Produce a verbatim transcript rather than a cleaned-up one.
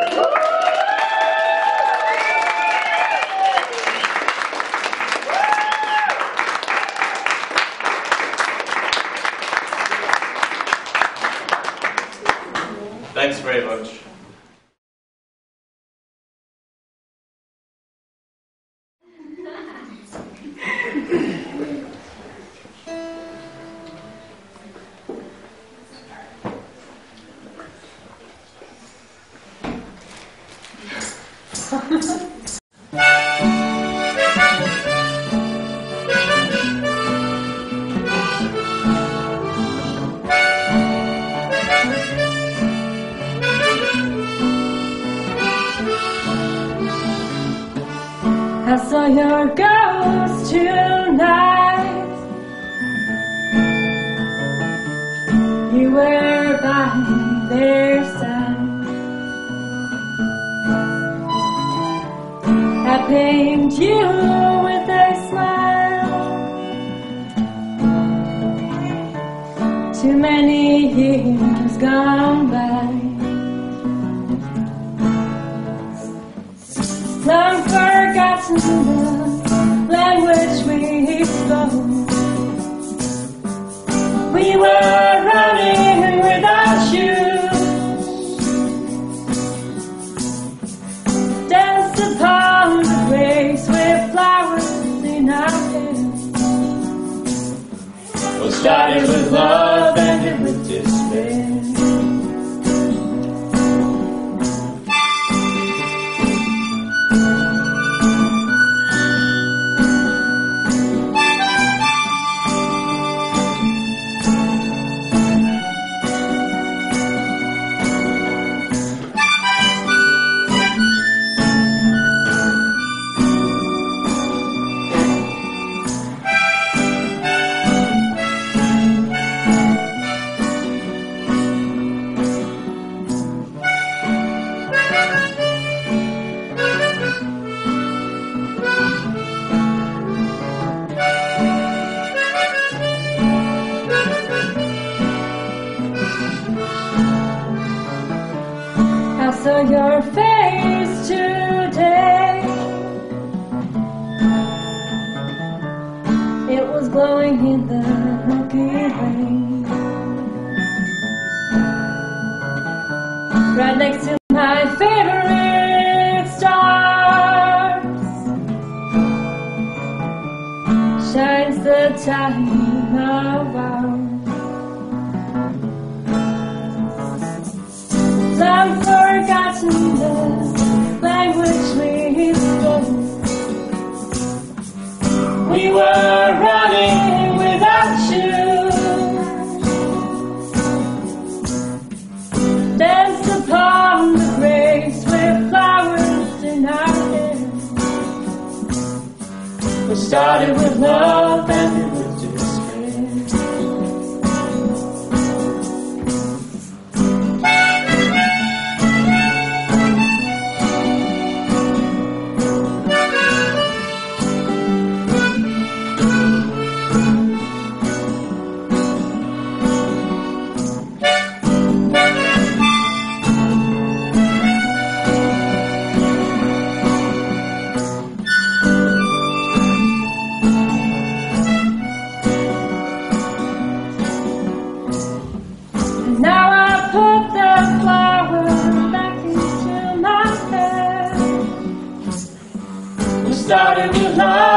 Thanks very much. I saw your ghost tonight. You were by their side. I paint you with a smile. Too many years gone by. Long forgotten the language we spoke. We were running without shoes. Danced upon the graves with flowers in our hair. What started with love ended with despair. I saw your face today. It was glowing in the Milky Way, right next to my favorite stars. Shines the time of ours. I've forgotten the language we spoke. We were running without shoes. Danced upon the graves with flowers in our hair. We started with love and ended with despair. Started with love.